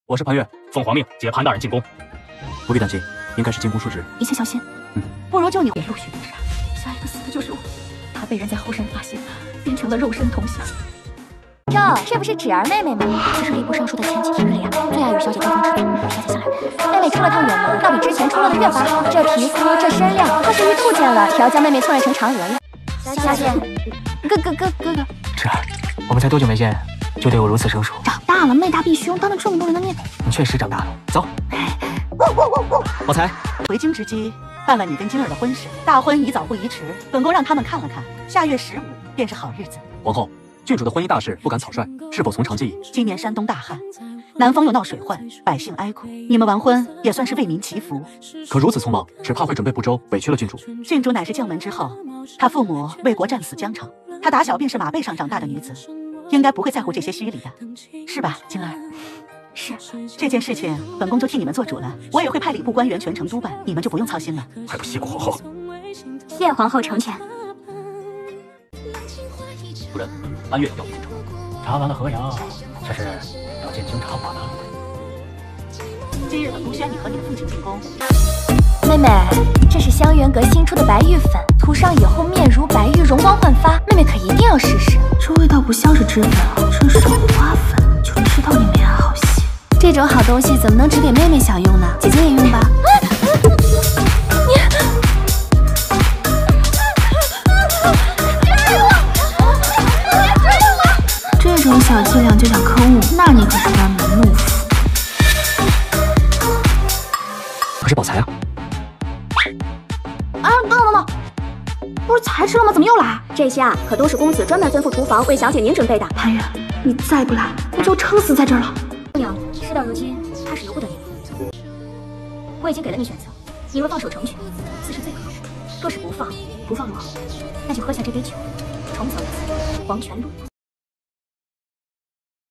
我是潘越，奉皇命接潘大人进宫。 不必担心，应该是进宫述职。 一切小心。不如就你也陆续被杀，下一个死的就是我。他被人在后山发现，变成了肉身铜像。 这不是芷儿妹妹吗？这是吏部尚书的前妻日莲，最爱与小姐对风吃醋。小姐想来，妹妹出了趟远门，要比之前出落的越发好。这皮肤，这身量，怕是玉兔见了，调将妹妹错认成嫦娥呀。小姐，哥哥。 芷儿，我们才多久没见，就对我如此生疏？ 长大了，妹大必凶，当着这么多人的面。 你确实长大了。走。宝才， 回京之机，办了你跟金儿的婚事，大婚宜早不宜迟。本宫让他们看了看，下月15便是好日子。 皇后，郡主的婚姻大事不敢草率，是否从长计议？ 今年山东大旱，南方又闹水患，百姓哀苦，你们完婚也算是为民祈福。 可如此匆忙，只怕会准备不周，委屈了郡主。 郡主乃是将门之后，她父母为国战死疆场，她打小便是马背上长大的女子，应该不会在乎这些虚礼的，是吧，金儿？ 是。 这件事情，本宫就替你们做主了，我也会派礼部官员全程督办，你们就不用操心了。 还不谢过皇后？ 谢皇后成全。 主人，潘越要进城。查完了河阳，这是要进京查我呢。 今日本宫宣你和你的父亲进宫。 妹妹，这是香橼阁新出的白玉粉，涂上以后面如白玉，容光焕发。妹妹可一定要试试。 这味道不像是脂粉，这是花粉，就知道你没安好心。 这种好东西怎么能只给妹妹享用呢？姐姐也用吧。 这种小伎俩就想坑我，那你可是班门怒斧。 可是宝才啊！ 等，不是才吃了吗？怎么又来？ 这些可都是公子专门吩咐厨房为小姐您准备的。 潘越，你再不来，我就撑死在这儿了。 娘，事到如今，怕是由不得你了。我已经给了你选择，你若放手成全，自是最合适；若是不放我，那就喝下这杯酒，重走一次黄泉路。